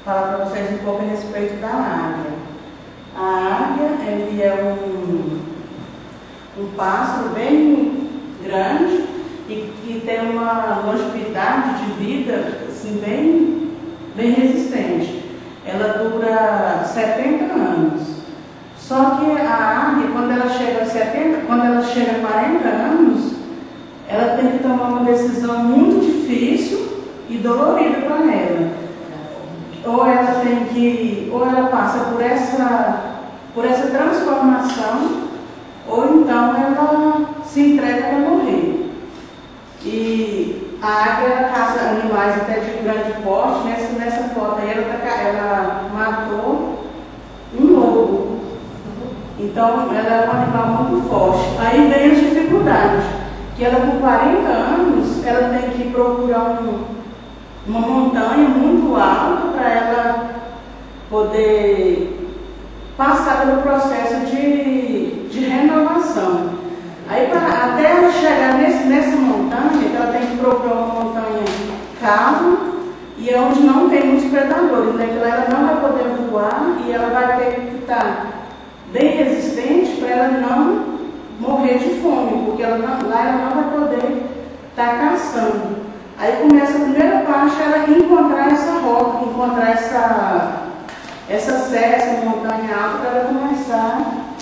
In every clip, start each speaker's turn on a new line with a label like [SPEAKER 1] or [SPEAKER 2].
[SPEAKER 1] falar para vocês um pouco a respeito da águia. A águia, ele é um pássaro bem grande e que tem uma longevidade de vida assim, bem resistente. Ela dura 70 anos. Só que a águia, quando ela chega a 40 anos, ela tem que tomar uma decisão muito difícil e dolorida para ela. Ou ela passa por essa transformação, ou então ela se entrega para morrer. E a águia, ela caça animais até de grande porte. Nessa foto aí ela matou um lobo. Então ela é um animal muito forte. Aí vem as dificuldades, que ela com 40 anos, ela tem que procurar uma montanha muito alta para ela poder passar pelo processo de renovação. Aí até ela chegar nessa montanha, ela tem que procurar uma montanha calma e onde não tem muitos predadores, né? Que lá ela não vai poder voar e ela vai ter que estar bem resistente para ela não morrer de fome, porque lá ela não vai poder estar caçando. Aí começa a primeira parte, ela encontrar essa rota, encontrar essa serra, essa montanha alta, para ela começar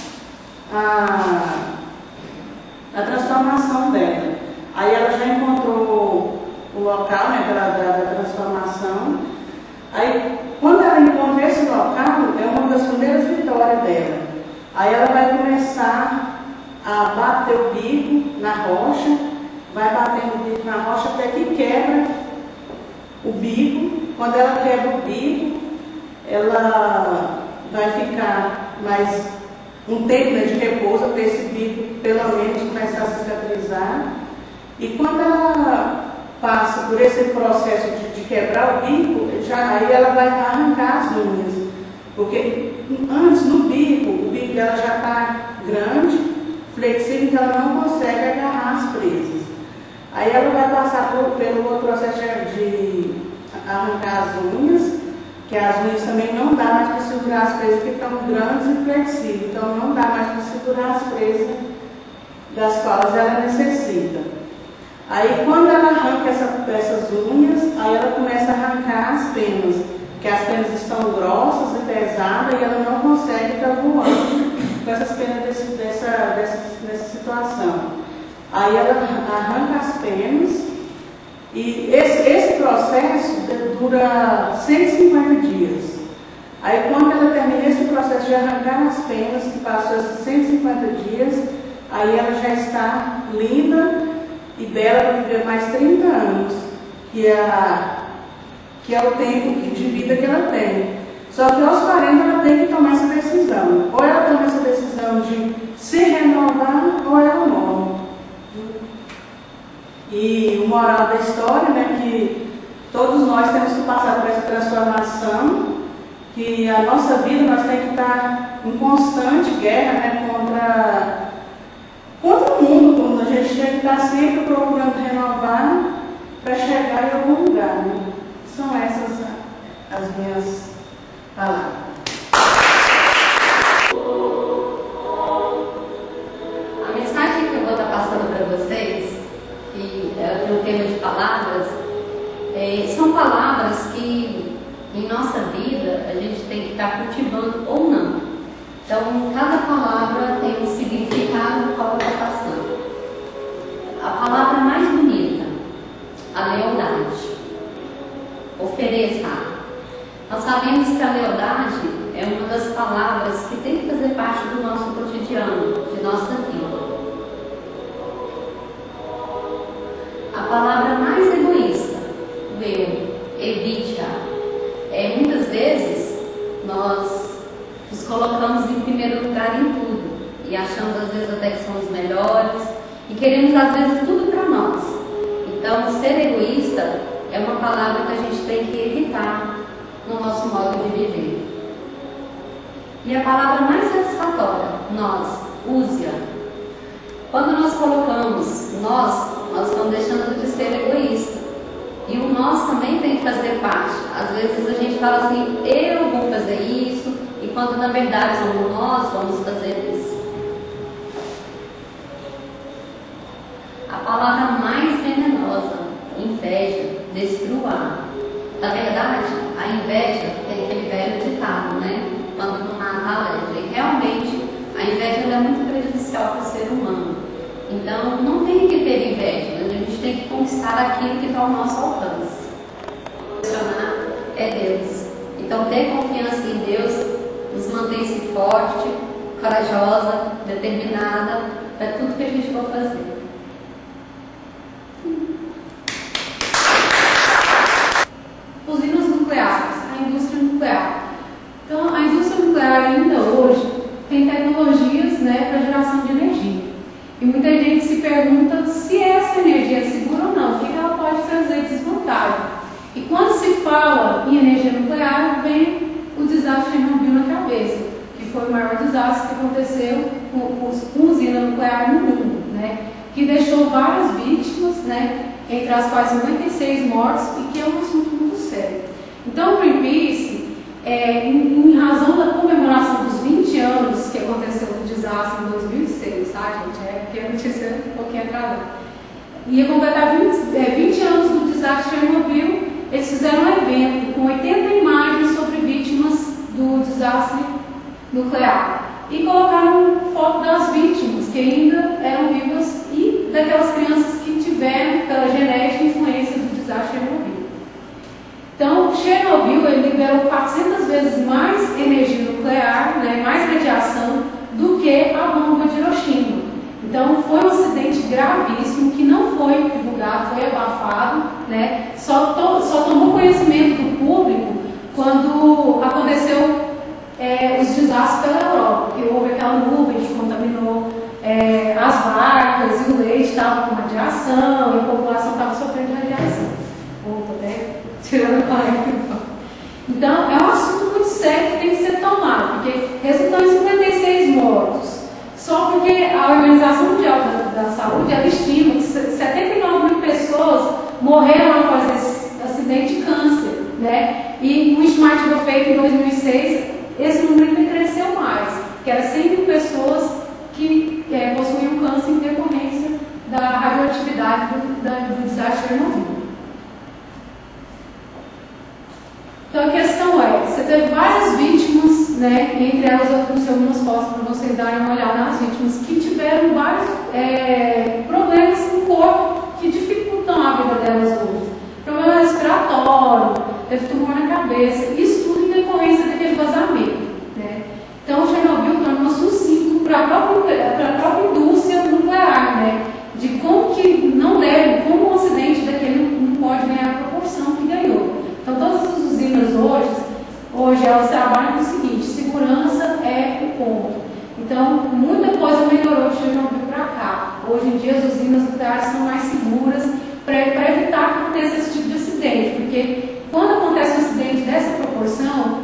[SPEAKER 1] a transformação dela. Aí ela já encontrou o local, né, da transformação. Aí, quando ela encontra esse local, é uma das primeiras vitórias dela. Aí ela vai começar a bater o bico na rocha, vai batendo o bico na rocha até que quebra o bico. Quando ela quebra o bico, ela vai ficar mais um tempo, né, de repouso para esse bico pelo menos começar a cicatrizar. E quando ela passa por esse processo de quebrar o bico, aí ela vai arrancar as unhas. Porque antes, no bico, o bico dela já está grande, flexível, então ela não consegue agarrar as presas. Aí ela vai passar pelo outro processo de arrancar as unhas, que as unhas também não dá mais para segurar as presas, porque estão grandes e flexíveis, então não dá mais para segurar as presas das quais ela necessita. Aí quando ela arranca essas unhas, aí ela começa a arrancar as penas, que as penas estão grossas e pesadas e ela não consegue estar voando com essas penas nessa situação. Aí ela arranca as penas e esse processo dura 150 dias. Aí quando ela termina esse processo de arrancar as penas, que passou esses 150 dias, aí ela já está linda e bela para viver mais 30 anos, que é o tempo de vida que ela tem. Só que aos 40 ela tem que tomar essa decisão. Ou ela toma essa decisão de se renovar, ou ela morre. E o moral da história, né, que todos nós temos que passar por essa transformação, que a nossa vida nós temos que estar em constante guerra, né, contra o mundo. A gente tem que estar sempre procurando renovar para chegar em algum lugar. Né? São essas as minhas palavras.
[SPEAKER 2] A mensagem que eu vou estar passando para vocês, que é um tema de palavras, são palavras que em nossa vida a gente tem que estar cultivando ou não. Então, cada palavra tem um significado qual está passando. A palavra mais bonita, a lealdade. Ofereça. Nós sabemos que a lealdade é uma das palavras que tem que fazer parte do nosso cotidiano, de nossa vida. A palavra mais egoísta, o erro, evite-a. Muitas vezes nós nos colocamos em primeiro lugar em tudo e achamos às vezes até que somos melhores e queremos às vezes tudo para nós. Então, ser egoísta é uma palavra que a gente tem que evitar no nosso modo de viver. E a palavra mais satisfatória, nós, use-a. Quando nós colocamos nós estamos deixando de ser egoísta. E o nós também tem que fazer parte. Às vezes a gente fala assim, eu vou fazer isso, e quando na verdade somos nós, vamos fazer isso. A palavra mais venenosa, inveja, destruar. Na verdade, a inveja é aquele velho ditado, né? Quando não mata a alergia. E realmente, a inveja é muito prejudicial para o ser humano. Então, não tem que ter inveja, a gente tem que conquistar aquilo que está ao nosso alcance. Funcionar é Deus. Então, ter confiança em Deus nos mantém-se forte, corajosa, determinada para tudo que a gente for fazer.
[SPEAKER 3] Usinas nucleares, a indústria nuclear. Então, a indústria nuclear ainda hoje tem tecnologias, né, para geração de energia. E muita gente se pergunta se essa energia é segura ou não, o que ela pode trazer de desvantagem. E quando se fala em energia nuclear, vem o desastre de Chernobyl na cabeça, que foi o maior desastre que aconteceu com usina nuclear no mundo, né, que deixou várias vítimas, né, entre as quais 56 mortes, e que é um assunto muito sério. Então, o Greenpeace, em razão da comemoração dos 20 anos que aconteceu o desastre em 2006, tá, gente? É porque a notícia é um pouquinho atrasada. Ia completar 20 anos do desastre de Chernobyl. Eles fizeram um evento com 80 imagens sobre vítimas do desastre nuclear e colocaram foto das vítimas que ainda eram vivas e daquelas crianças que tiveram, pela genética, influência do desastre de Chernobyl. Então, Chernobyl ele liberou 400 vezes mais energia nuclear, né, mais radiação, do que a bomba de Hiroshima. Então, foi um acidente gravíssimo que não foi divulgado, foi abafado, né, só tomou conhecimento do público quando aconteceu os desastres pela Europa, que houve aquela nuvem que contaminou as barcas e o leite estava com radiação e a população estava sofrendo radiação. Tirando a palavra. Então, é um assunto muito sério que tem que ser tomado, porque resultou em 56 mortos. Só porque a Organização Mundial da Saúde ela estima que 79 mil pessoas morreram após esse acidente de câncer, né? E uma estimativa feita em 2006, esse número ainda cresceu mais, que era 100 mil pessoas que possuíam câncer em decorrência da radioatividade do desastre de Chernobyl. Então a questão você teve várias vítimas, né, entre elas eu trouxe algumas fotos para vocês darem uma olhada nas vítimas, que tiveram vários problemas no corpo que dificultam a vida delas hoje. Problema respiratório, teve tumor na cabeça, isso tudo em decorrência daquele vazamento, né. Então Chernobyl tornou-se um símbolo para a própria indústria nuclear, né, de como que não deve, como um acidente daquele não pode ganhar a proporção que ganhou. Então, todas as usinas hoje elas trabalham com o seguinte: segurança é o ponto. Então, muita coisa melhorou de Chernobyl para cá. Hoje em dia, as usinas nucleares são mais seguras para evitar que aconteça esse tipo de acidente, porque quando acontece um acidente dessa proporção,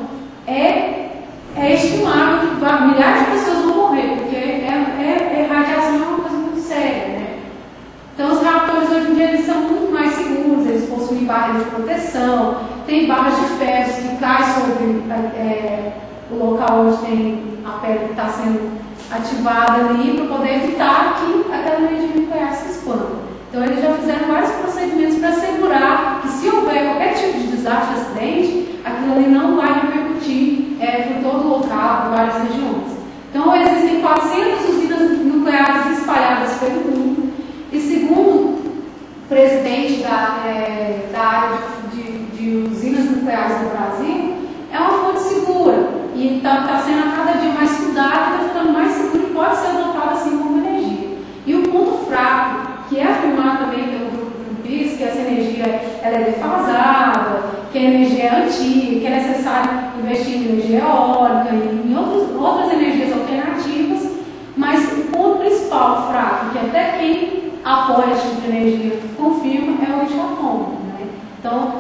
[SPEAKER 3] é estimável que milhares de pessoas vão morrer, porque radiação é uma coisa muito séria, né? Então, os reatores hoje em dia eles são muito mais seguros, eles possuem barras de proteção, tem barras de ferro que caem sobre o local onde tem a pele que está sendo ativada ali, para poder evitar que aquela energia nuclear se expanda. Então, eles já fizeram vários procedimentos para assegurar que, se houver qualquer tipo de desastre, acidente, aquilo ali não vai repercutir por todo o local, por várias regiões. Então, existem 400 usinas nucleares espalhadas pelo mundo. E segundo o presidente da área de usinas nucleares do Brasil, é uma fonte segura e está sendo a cada dia mais estudada, está ficando mais segura e pode ser adotada assim como energia. E o ponto fraco, que é afirmado também pelo grupo Greenpeace, que essa energia ela é defasada, que a energia é antiga, que é necessário investir em energia eólica e em outras energias alternativas, mas o ponto principal fraco, que até quem apoia esse tipo de energia confirma, é o lixo atômico, né? Então,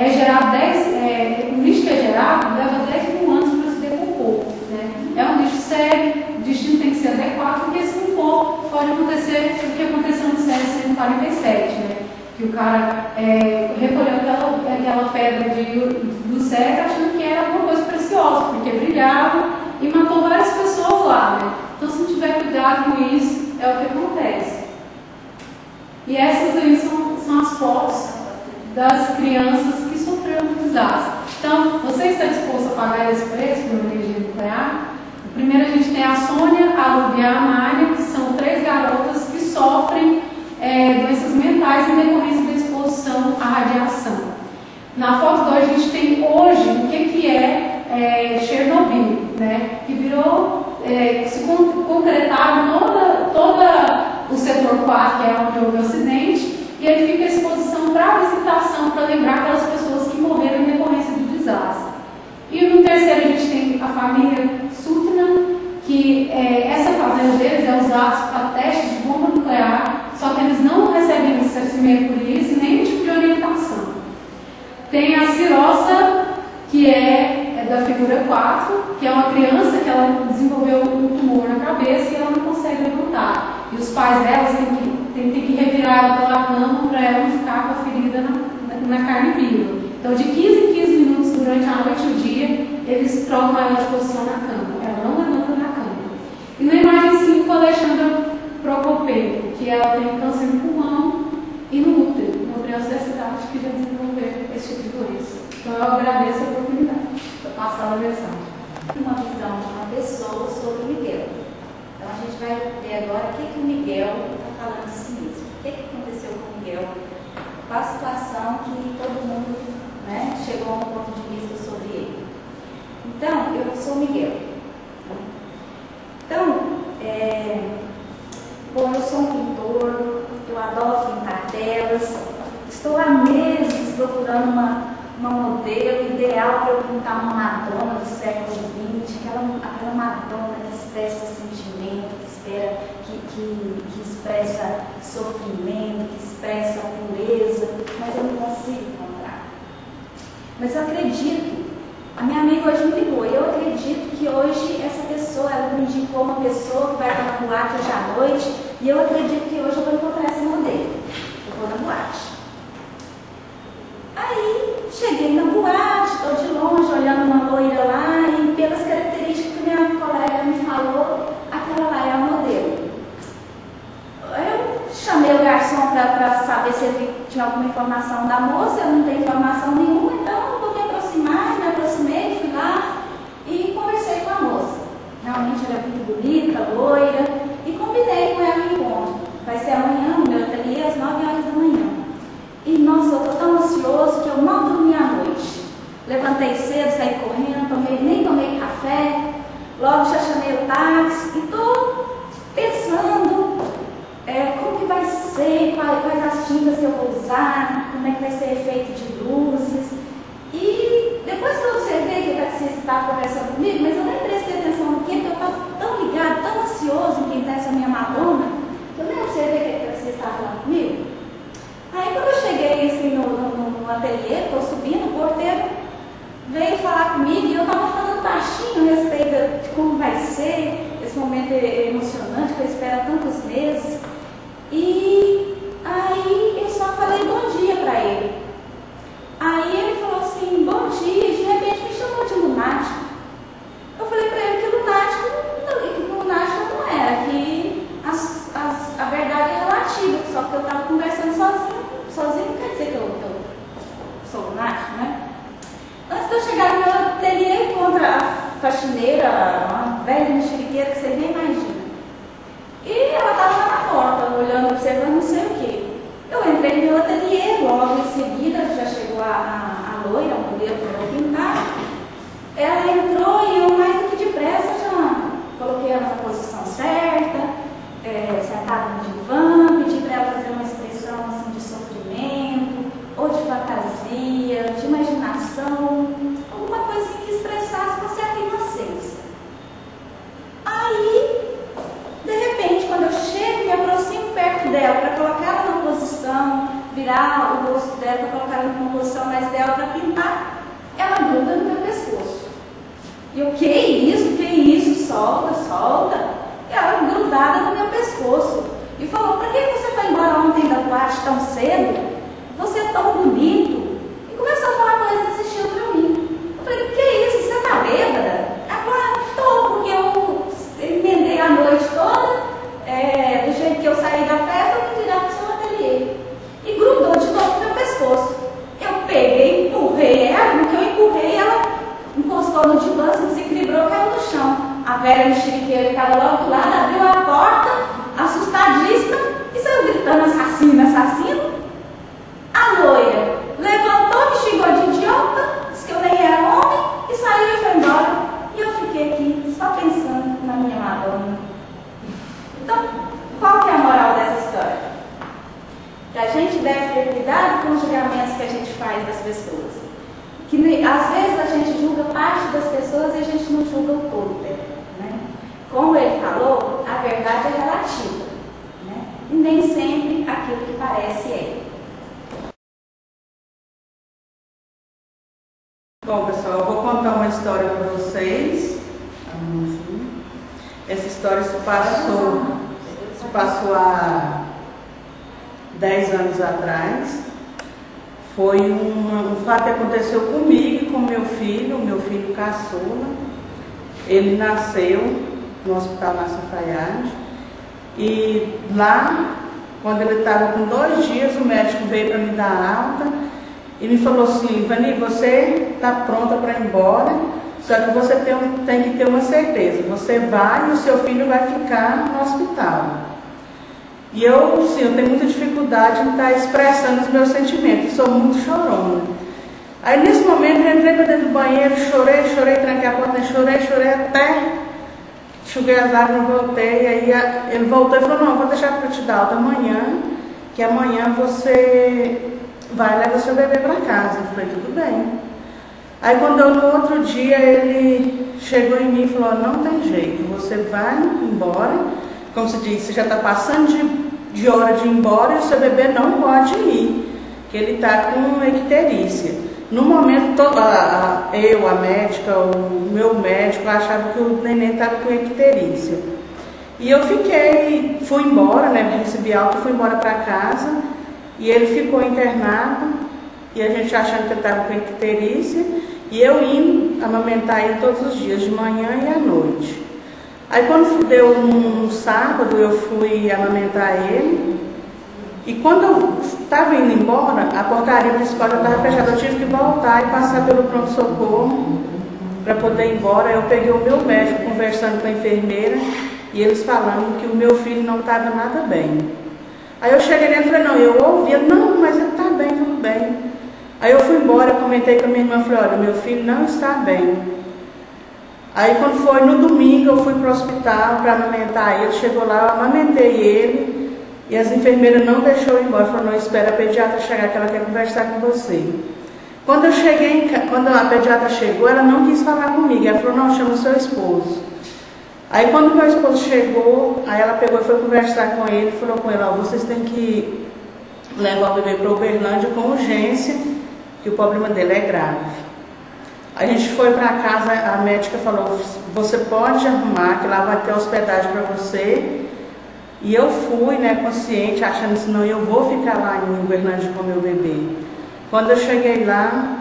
[SPEAKER 3] o lixo que é gerado leva 10 mil anos para se decompor, né? É um lixo sério, o destino tem que ser adequado, porque se não for, pode acontecer o que aconteceu no CSN 47, né? Que o o cara recolheu aquela pedra do cego achando que era alguma coisa preciosa, porque brilhava e matou várias pessoas lá, né? Então, se não tiver cuidado com isso, é o que acontece. E essas aí são as fotos das crianças que sofreram um desastre. Então, você está disposto a pagar esse preço por uma energia nuclear? Primeiro a gente tem a Sônia, a Lúbia e a Amália, que são 3 garotas que sofrem doenças mentais em decorrência da exposição à radiação. Na foto 2 a gente tem hoje o que é Chernobyl, né? Que virou, se concretaram todo o setor 4, que é onde houve o acidente, e ele fica à exposição para visitação, para lembrar aquelas pessoas que morreram em decorrência do desastre. E no terceiro a gente tem a família Sutna, que essa fazenda deles é usada para testes de bomba nuclear, só que eles não recebem licenciamento por isso, nem tipo de orientação. Tem a Cirosa, que é da figura 4, que é uma criança que ela desenvolveu um tumor na cabeça e ela não consegue levantar. E os pais delas têm que revirar ela pela cama para ela não ficar com a ferida na carne viva. Então, de 15 em 15 minutos durante a noite e o dia, eles trocam ela de posição na cama. Ela não levanta na cama. E na imagem 5, a Alexandra Prokopenko, que ela tem câncer no pulmão e no útero. Uma criança dessa idade que já desenvolveu esse tipo de doença. Então, eu agradeço a oportunidade. Estou passando a mensagem.
[SPEAKER 4] Uma visão de uma pessoa sobre o Miguel. Então, a gente vai ver agora o que o Miguel está falando de si mesmo. O que aconteceu com o Miguel? Qual a situação que todo mundo, né, chegou a um ponto de vista sobre ele. Então, eu sou o Miguel. Então, bom, eu sou um pintor, eu adoro pintar telas, estou há meses procurando uma modelo ideal para eu pintar uma Madonna do século XX, aquela Madonna que expressa sentimento, que expressa sofrimento, que expressa pureza, mas eu não consigo encontrar. Mas eu acredito, a minha amiga hoje me ligou, e eu acredito que hoje essa pessoa, ela me indicou uma pessoa que vai estar na boate hoje à noite, e eu acredito que hoje eu vou encontrar essa modelo. Eu vou na boate. Aí, cheguei na boate, estou de longe, olhando uma loira lá, e pelas características que minha colega me falou, aquela lá é a modelo. Eu chamei o garçom para saber se ele tinha alguma informação da moça, eu não tenho informação nenhuma, então eu vou me aproximar, me aproximei, fui lá e conversei com a moça. Realmente ela é muito bonita, loira, e combinei com ela o encontro. Vai ser amanhã no meu ateliê, às 9 horas da manhã. E nossa, eu estou tão ansioso que eu não dormi à noite. Levantei cedo, saí correndo, nem tomei café, logo já chamei o táxi e estou pensando como que vai ser, quais as tintas eu vou usar, como é que vai ser o efeito de luzes. E depois que eu observei que o taxista estava conversando comigo, mas eu nem prestei atenção no que, porque eu estava tão ligado, tão ansioso em pintar essa minha Madonna, que eu nem observei que o taxista estava falando comigo. Aí quando eu cheguei assim, no ateliê, estou subindo, o porteiro veio falar comigo e eu estava falando baixinho a respeito de como vai ser esse momento emocionante que eu espero há tantos meses. E aí eu só falei bom dia para ele. Aí ele falou assim, bom dia, e de repente me chamou de lunático. Eu falei para ele que lunático não era, que a verdade é relativa, só que eu estava conversando sozinho não quer dizer que eu sou lunático, né? Antes de eu chegar no meu ateliê, encontro a faxineira, uma velha mexeriqueira que você nem imagina. E ela estava lá na porta, olhando, observando não sei o quê. Eu entrei no meu ateliê, logo em seguida já chegou a loira, o modelo que eu vou pintar. Ela entrou e eu mais do que depressa já coloquei ela na posição certa, sentada no divã, pedi para ela fazer uma expressão assim, de sofrimento, ou de fantasia, de imaginação, alguma coisa que expressasse uma certa inocência. Aí, de repente, quando eu chego, me aproximo perto dela para colocar ela numa posição, virar o rosto dela para colocar ela numa posição mais dela para pintar, ela gruda no meu pescoço. E eu, que isso, solta. E ela grudada no meu pescoço. E falou, para que você foi embora ontem da boate tão cedo? é tão bonito. E começou a falar coisas desse estilo pra mim. Eu falei, que isso? Você tá bêbada? Agora tô, porque eu emendei a noite toda, do jeito que eu saí da festa, eu fui direto pro seu ateliê. E grudou de novo no meu pescoço. Eu peguei, empurrei ela, no que eu empurrei, ela encostou no divã, se desequilibrou, caiu no chão. A velha mexeriqueira que estava logo do lado abriu a porta, assustadíssima, e saiu gritando assassino, assassino. A loira levantou, me xingou de idiota, disse que eu nem era homem, e saiu e foi embora. E eu fiquei aqui só pensando na minha Madonna. Então, qual que é a moral dessa história? Que a gente deve ter cuidado com os julgamentos que a gente faz das pessoas. Que às vezes a gente julga parte das pessoas e a gente não julga o todo, né? Como ele falou, a verdade é relativa, né? E nem sempre aquilo que parece é.
[SPEAKER 1] Bom, pessoal, eu vou contar uma história para vocês. Essa história se passou há 10 anos atrás. Foi um fato que aconteceu comigo e com meu filho caçula. Ele nasceu no Hospital Márcio Fayad. E lá, quando ele estava com 2 dias, o médico veio para me dar alta e me falou assim: Vani, você está pronta para ir embora, só que você tem que ter uma certeza. Você vai e o seu filho vai ficar no hospital. E eu tenho muita dificuldade em estar expressando os meus sentimentos, sou muito chorona. Aí nesse momento eu entrei para dentro do banheiro, chorei, tranquei a porta, chorei até enxuguei as lágrimas, voltei. Aí ele voltou e falou: não, vou deixar para te dar alta amanhã, que amanhã você vai levar seu bebê para casa. Eu falei: tudo bem. Aí quando no outro dia ele chegou em mim e falou: não tem jeito, você vai embora. Como se diz, você já está passando de hora de ir embora e o seu bebê não pode ir, que ele está com icterícia. No momento, eu, a médica, o meu médico, achava que o neném estava com icterícia. E eu fui embora, né, recebi alta, fui embora para casa, e ele ficou internado, e a gente achando que ele estava com icterícia, e eu indo amamentar ele todos os dias, de manhã e à noite. Aí quando deu um sábado, eu fui amamentar ele, e quando eu estava indo embora, a portaria principal já estava fechada, eu tive que voltar e passar pelo pronto-socorro para poder ir embora. Eu peguei o meu médico conversando com a enfermeira, e eles falando que o meu filho não estava nada bem. Aí eu cheguei nele e falei: não, eu ouvi, não, mas ele está bem, tudo bem. Aí eu fui embora, eu comentei com a minha irmã, falei: olha, meu filho não está bem. Aí quando foi no domingo, eu fui para o hospital para amamentar ele. Chegou lá, eu amamentei ele, e as enfermeiras não deixou ir embora. Falou: não, espera a pediatra chegar, que ela quer conversar com você. Quando a pediatra chegou, ela não quis falar comigo. Ela falou: não, chama o seu esposo. Aí quando meu esposo chegou, aí ela pegou e foi conversar com ele, falou com ele: ó, vocês têm que levar o bebê para Uberlândia com urgência, que o problema dele é grave. A gente foi para casa, a médica falou: você pode arrumar, que lá vai ter hospedagem para você. E eu fui, né, consciente, achando que não, eu vou ficar lá em Uberlândia com meu bebê. Quando eu cheguei lá,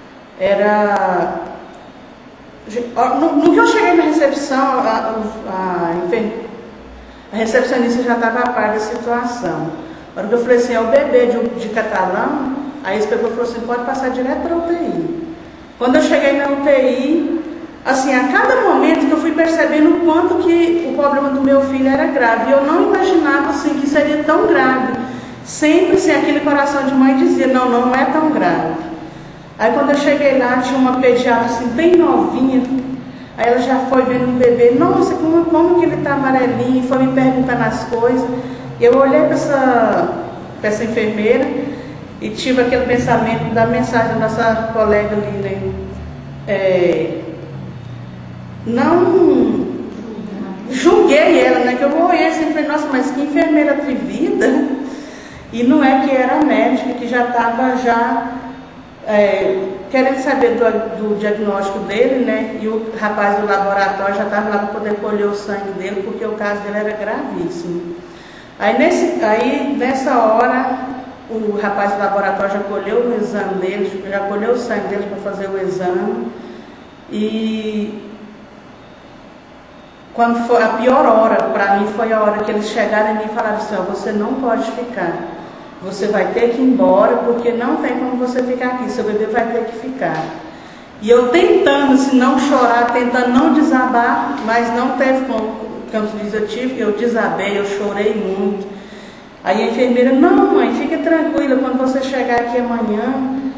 [SPEAKER 1] no que eu cheguei na recepção, a recepcionista já estava a par da situação. Na hora que eu falei assim: é o bebê de Catalão, aí eles pegou e falou assim: pode passar direto para a UTI. Quando eu cheguei na UTI, assim, a cada momento que eu fui percebendo o quanto que o problema do meu filho era grave. Eu não imaginava assim que seria tão grave. Sempre assim, aquele coração de mãe dizia: não, não é tão grave. Aí quando eu cheguei lá, tinha uma pediatra assim, bem novinha. Aí ela já foi vendo o bebê: nossa, como que ele está amarelinho, e foi me perguntando as coisas. E eu olhei para essa enfermeira e tive aquele pensamento da mensagem da nossa colega ali, né? Não julguei ela, né? Que eu olhei assim e falei: nossa, mas que enfermeira atrevida. E não é que era a médica que já estava querendo saber do diagnóstico dele, né? E o rapaz do laboratório já estava lá para poder colher o sangue dele, porque o caso dele era gravíssimo. Aí nessa hora o rapaz do laboratório já colheu o exame dele, já colheu o sangue dele para fazer o exame. E quando foi a pior hora para mim foi a hora que eles chegaram em mim e falaram assim: ó, você não pode ficar, você vai ter que ir embora, porque não tem como você ficar aqui, seu bebê vai ter que ficar. E eu tentando, se não chorar, tentando não desabar, mas não teve como. Como diz, eu desabei, eu chorei muito. Aí a enfermeira: não, mãe, fique tranquila, quando você chegar aqui amanhã,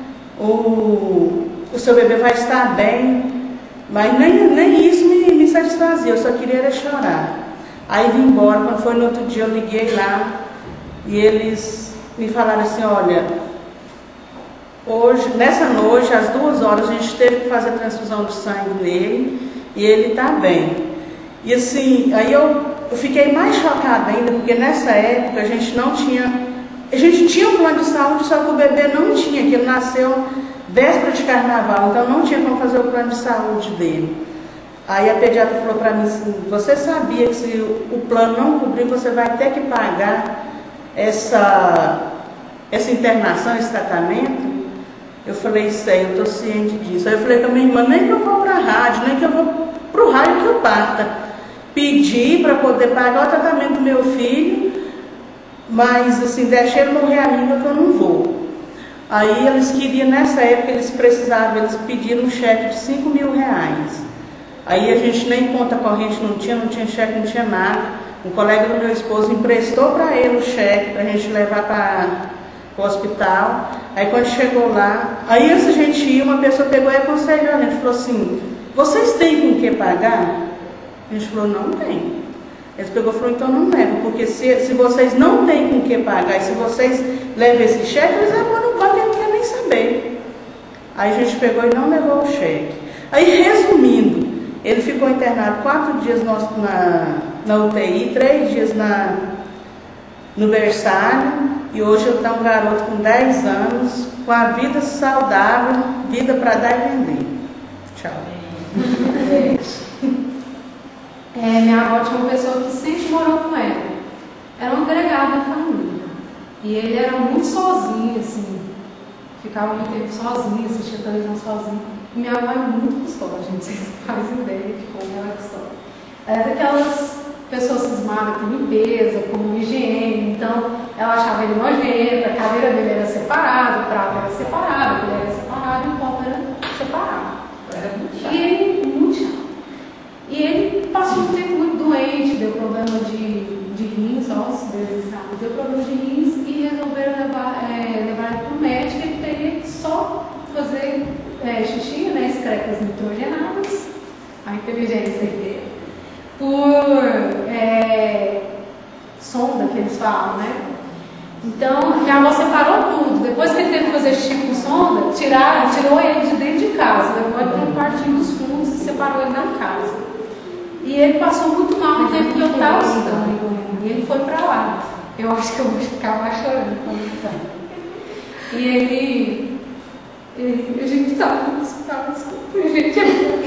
[SPEAKER 1] o seu bebê vai estar bem. Mas nem isso me satisfazia, eu só queria era chorar. Aí vim embora. Quando foi no outro dia, eu liguei lá e eles me falaram assim: olha, hoje, nessa noite, às 2 horas, a gente teve que fazer transfusão de sangue nele e ele está bem. E assim, aí eu fiquei mais chocada ainda, porque nessa época a gente tinha um plano de saúde, só que o bebê não tinha, que ele nasceu véspera de carnaval, então não tinha como fazer o plano de saúde dele. Aí a pediatra falou para mim assim: você sabia que se o plano não cobrir, você vai ter que pagar essa internação, esse tratamento? Eu falei: sei, eu estou ciente disso. Aí eu falei com a minha irmã: nem que eu vou para a rádio, nem que eu vou para o raio que eu parta. Pedi para poder pagar o tratamento do meu filho, mas assim, deixei ele morrer a língua que eu não vou. Aí eles queriam, nessa época, eles pediram um cheque de 5 mil reais. Aí a gente nem conta corrente não tinha cheque, não tinha nada. Um colega do meu esposo emprestou para ele o cheque para a gente levar para o hospital. Aí quando chegou lá, aí antes a gente ia, uma pessoa pegou e aconselhou, a gente falou assim: vocês têm com o que pagar? A gente falou: não tem. Eles pegou e falou: então não levam, porque se vocês não têm com o que pagar, e se vocês levam esse cheque, eles não podem, não quer nem saber. Aí a gente pegou e não levou o cheque. Aí, resumindo, ele ficou internado 4 dias na UTI, 3 dias no berçário, e hoje está um garoto com 10 anos, com a vida saudável, vida para dar e vender. Tchau.
[SPEAKER 3] Minha avó tinha uma pessoa que sempre morou com ela. Era um agregado da família. E ele era muito sozinho, assim. Ficava muito tempo sozinho, assistia televisão sozinho. E minha avó é muito gostosa, gente. Vocês não fazem ideia de como ela é gostosa. Ela é daquelas pessoas cismadas com limpeza, com higiene. Então, ela achava ele nojento, a cadeira dele era separada, o prato era separado, ele era separado e o copo era separado.
[SPEAKER 2] Era muito chato.
[SPEAKER 3] E ele, muito chato. E ele passou um tempo muito doente, deu problema de rins, ossos dele, sabe? Deu problema de rins e resolveram levar ele para o médico. Ele teria que só fazer xixi, né, excretas nitrogenadas, a inteligência dele, por sonda, que eles falam, né? Então, minha avó separou tudo. Depois que ele teve que fazer xixi com sonda, tirou ele de dentro de casa, levou ele para um quartinho dos fundos e separou ele da casa. E ele passou muito mal no tempo que eu estava estudando em Goiânia. E ele foi para lá. Eu acho que eu vou ficar mais chorando quando ele está. E a gente estava no hospital, desculpa, gente.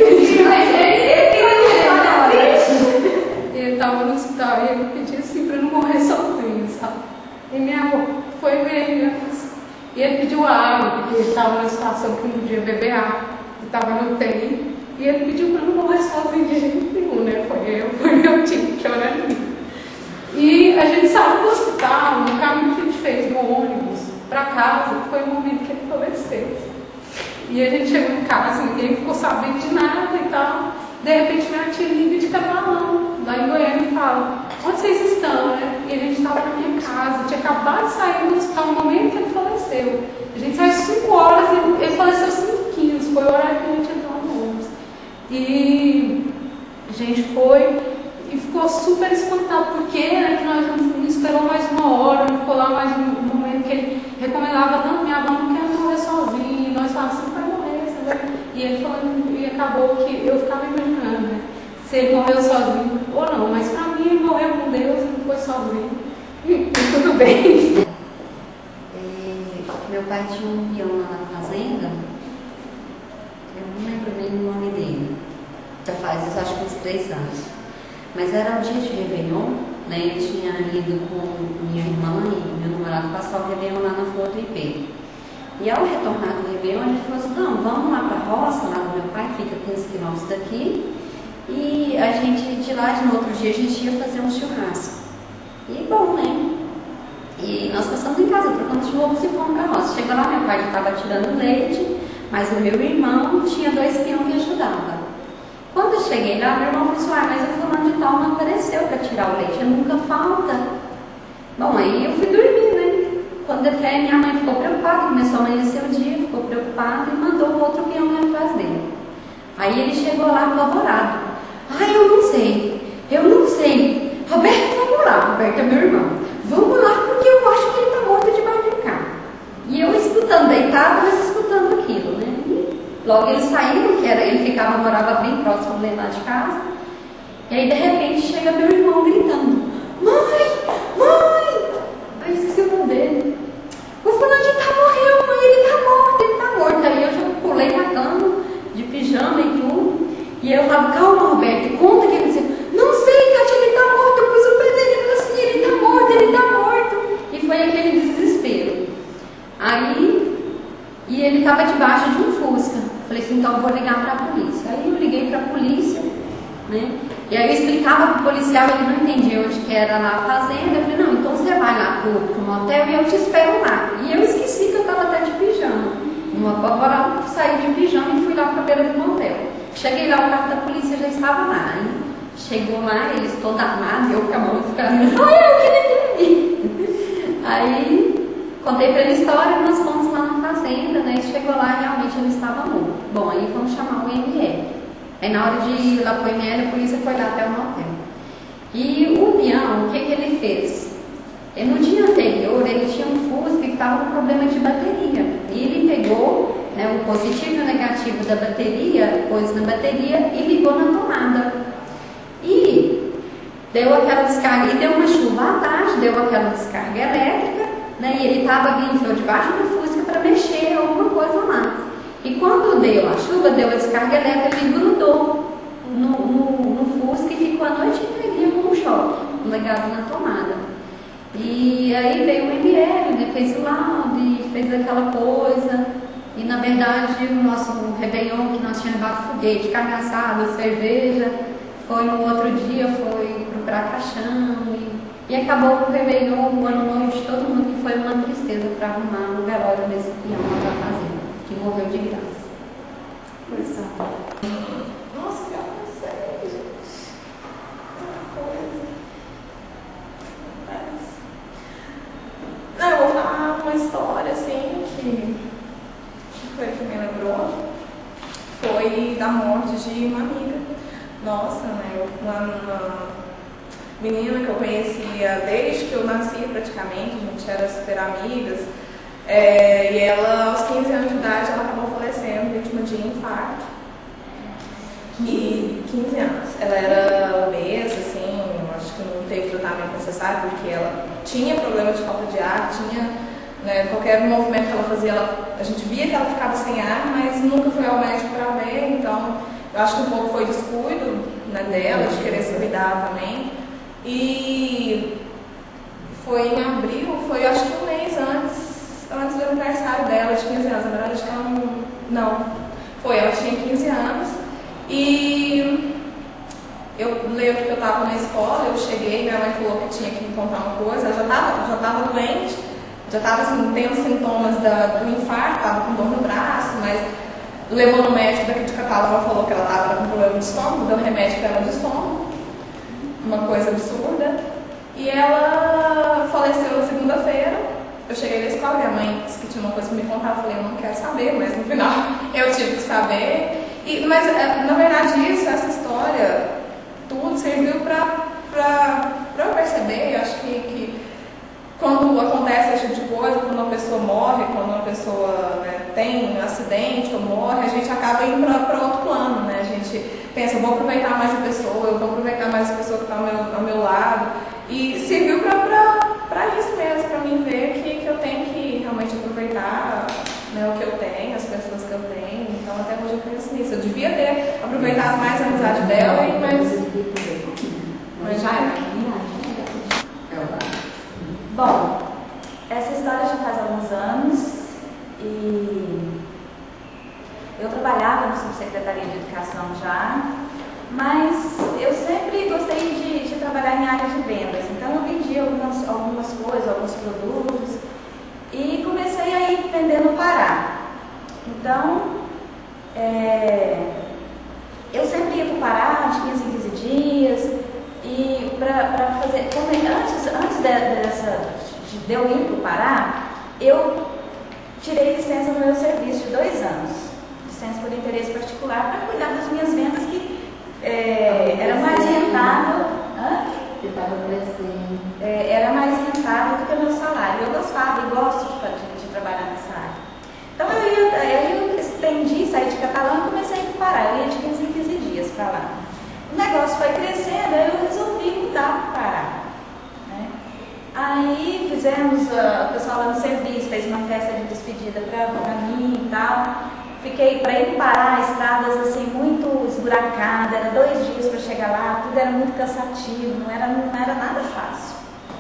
[SPEAKER 3] Ele estava no hospital e ele pedia assim para não morrer sozinho, sabe? E minha avó foi ver ele. E ele pediu água, porque ele estava numa situação que não podia beber água. Ele estava no UTI. E ele pediu para não morrer sozinho de jeito nenhum, né? Foi eu tive que orar ali. E a gente saiu do hospital, no caminho que a gente fez no ônibus para casa, foi o momento que ele faleceu. E a gente chegou em casa, ninguém ficou sabendo de nada e tal. De repente minha tia liga de Catalão, lá em Goiânia, e fala: onde vocês estão, né? E a gente estava na minha casa, tinha acabado de sair do hospital no momento que ele faleceu. A gente saiu às 5 horas e ele faleceu às 5h15, foi o horário que a gente entrou no ônibus. E a gente foi e ficou super espantado, porque que nós não esperou mais 1 hora, não ficou lá mais um momento que ele recomendava: não, minha avó não quer morrer sozinha. E nós falamos: você vai morrer, você vai. E ele falando, e acabou que eu ficava imaginando, né, se ele morreu sozinho ou não, mas pra mim ele morreu com Deus e não foi sozinho. E tudo bem.
[SPEAKER 2] Meu pai tinha um peão lá na fazenda, eu não lembro bem o nome dele, já faz, eu acho que uns 3 anos. Mas era um dia de Réveillon, né? Eu tinha ido com minha irmã e meu namorado programado passar o Réveillon lá na Flor do IP. E ao retornar do Réveillon, a gente falou assim, não, vamos lá para a roça, lá do meu pai, fica 15 quilômetros daqui. E a gente, de lá, no outro dia, a gente ia fazer um churrasco. E bom, né? E nós passamos em casa, trocamos de roupas e fomos para a roça. Chegou lá, meu pai já estava tirando leite, mas o meu irmão tinha 2 peões que ajudavam. Quando eu cheguei lá, meu irmão falou assim, mas o fulano de tal não apareceu para tirar o leite, ele nunca falta. Bom, aí eu fui dormir, né? Quando até minha mãe ficou preocupada, começou a amanhecer o dia, ficou preocupada e mandou o outro peão atrás dele. Aí ele chegou lá apavorado. Ai, eu não sei. Roberto, vamos lá, Roberto é meu irmão. Vamos lá porque eu acho que ele está morto debaixo do carro. E eu escutando, deitado, mas escutando aquilo, né? Logo eles saíram, ele morava bem próximo dele lá de casa. E aí de repente chega meu irmão gritando: Mãe! Aí eu esqueci o nome dele. O fulano de tal morreu, mãe, ele tá morto. Aí eu já pulei na cama, de pijama e tudo. E eu falava, calma, Roberto, conta que ele disse, não sei, Cátia, ele tá morto. Eu pus o pé dele e falei assim, ele tá morto. E foi aquele desespero. Aí, e ele estava debaixo de um Fusca. Falei assim, então eu vou ligar para a polícia. Aí eu liguei para a polícia, né? E aí eu explicava para o policial, ele não entendia onde que era lá a fazenda. Eu falei, não, então você vai lá pro motel e eu te espero lá. E eu esqueci que eu estava até de pijama. Uma apavorada, saí de pijama e fui lá para a beira do motel. Cheguei lá, o carro da polícia já estava lá. Aí chegou lá, eles todos armados, eu com a mão ficando, Aí contei para ele a história, nós fomos lá na fazenda, né? E chegou lá e realmente ele estava morto. Bom, aí vamos chamar o IML. Aí na hora de ir lá para o IML, a polícia foi lá até o motel. E o peão, o que ele fez? No dia anterior, ele tinha um Fusca que estava com problema de bateria. E ele pegou, né, o positivo e o negativo da bateria, pôs na bateria e ligou na tomada. E deu aquela descarga, e deu uma chuva à tarde, deu aquela descarga elétrica, né, e ele estava vindo debaixo do Fusca para mexer alguma coisa lá. E quando deu a chuva, deu a descarga elétrica, ele grudou no Fusca e ficou a noite inteira com um choque ligado na tomada. E aí veio o ML, né, fez o laudo e fez aquela coisa. E na verdade o nosso Réveillon, que nós tínhamos levado foguete, carne assada, cerveja, foi no outro dia, foi procurar caixão. E acabou o Réveillon, o ano novo de todo mundo, que foi uma tristeza para arrumar um velório desse peão lá da fazenda, que morreu de graça.
[SPEAKER 1] Pois é.
[SPEAKER 4] Nossa, eu não sei, gente. Uma coisa. Não, eu vou falar uma história assim que foi que me lembrou. Foi da morte de uma amiga nossa, né? Uma menina que eu conhecia desde que eu nasci praticamente, a gente era super amigas. E ela, aos 15 anos de idade, ela acabou falecendo, vítima de infarto. E 15 anos. Ela era obesa, assim, acho que não teve tratamento necessário, porque ela tinha problema de falta de ar, tinha, né, qualquer movimento que ela fazia, a gente via que ela ficava sem ar, mas nunca foi ao médico para ver, então eu acho que um pouco foi descuido, né, dela, de querer se cuidar também. E foi em abril, foi acho que um mês antes do aniversário dela, de 15 anos, na verdade acho que ela ela tinha 15 anos. E eu lembro que eu estava na escola, eu cheguei, minha mãe falou que tinha que me contar uma coisa, ela já estava doente, já estava assim, tendo sintomas do infarto, estava com dor no braço, mas levou no médico daqui de Catalão, ela falou que ela estava com problema de estômago, deu remédio para ela de estômago, uma coisa absurda. E ela faleceu na segunda-feira. Eu cheguei na escola, minha mãe disse que tinha uma coisa para me contar, eu falei, eu não quero saber, mas no final eu tive que saber. Mas na verdade essa história, tudo serviu para eu perceber. Eu acho que quando acontece esse tipo de coisa, quando uma pessoa morre, quando uma pessoa, né, tem um acidente ou morre, a gente acaba indo para outro plano, né? A gente pensa, eu vou aproveitar mais a pessoa, eu vou aproveitar mais a pessoa que está ao meu lado. E serviu para isso mesmo, para mim ver que eu tenho que realmente aproveitar, né, o que eu tenho, as pessoas que eu tenho. Então até hoje eu penso nisso. Eu devia ter aproveitado mais a amizade dela, mas já era. Bom, essa vendas. Então eu vendi algumas coisas, alguns produtos e comecei a ir vender no Pará. Então, eu sempre ia para o Pará de 15 em 15 dias e para fazer, antes de eu ir para o Pará, eu tirei licença no meu serviço de 2 anos, licença por interesse particular para cuidar das minhas vendas que era mais rentável.
[SPEAKER 2] Você estava crescendo.
[SPEAKER 4] Era mais rentável do que o meu salário. Eu gostava e gosto de trabalhar nessa área. Então eu estendi, saí de Catalão e comecei a ir para o Pará. Eu ia de 15 em 15 dias para lá. O negócio foi crescendo, aí eu resolvi mudar para o Pará. Né? Aí fizemos, o pessoal lá no serviço fez uma festa de despedida para mim e tal. Fiquei para ir parar estradas assim muito esburacadas, era 2 dias para chegar lá, tudo era muito cansativo, não era nada fácil.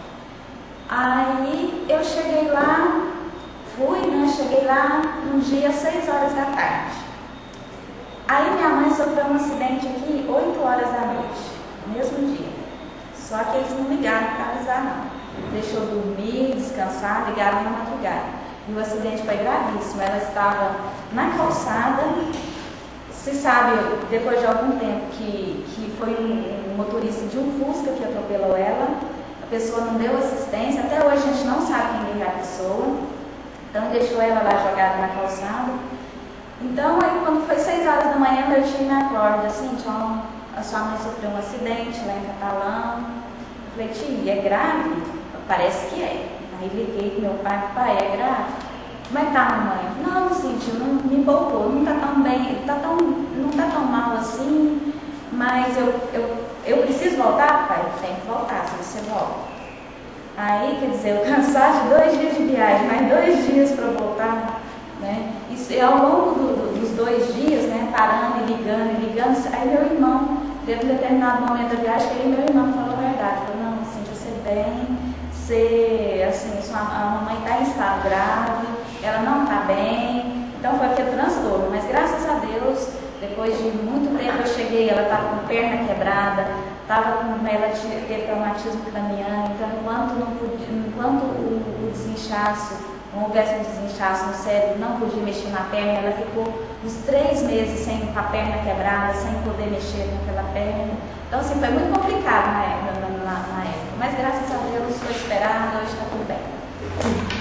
[SPEAKER 4] Aí eu cheguei lá, cheguei lá um dia às 6 horas da tarde. Aí minha mãe sofreu um acidente aqui 8 horas da noite, no mesmo dia. Só que eles não ligaram para avisar não. Deixou dormir, descansar, ligaram na madrugada. E o acidente foi gravíssimo. Ela estava na calçada, se sabe, depois de algum tempo, que foi um motorista de um Fusca que atropelou ela. A pessoa não deu assistência, até hoje a gente não sabe quem é a pessoa. Então deixou ela lá jogada na calçada. Então aí quando foi 6 horas da manhã, meu tio me acorda assim, a sua mãe sofreu um acidente lá em Catalão. Eu falei, tio, é grave? Parece que é. Aí liguei pro meu pai, é grave? Como é que tá, mamãe? Não, Cíntia, não me poupou, não tá tão bem, não tá tão mal assim, mas eu preciso voltar, pai? Tem que voltar, se você volta. Aí, quer dizer, eu cansar de 2 dias de viagem, mais 2 dias para voltar, né? E ao longo dos 2 dias, né, parando e ligando, aí meu irmão, teve um determinado momento da viagem, que aí meu irmão falou a verdade, falou, não, Cíntia, você bem, a mamãe está em estado grave, ela não está bem, então foi aquele transtorno, mas graças a Deus, depois de muito tempo eu cheguei, ela estava com perna quebrada, ela teve traumatismo craniano, então enquanto o desinchaço, não houvesse um desinchaço no cérebro, não podia mexer na perna, ela ficou uns 3 meses com a perna quebrada, sem poder mexer naquela perna. Então assim, foi muito complicado na época, mas graças a Deus foi esperado, hoje está tudo bem.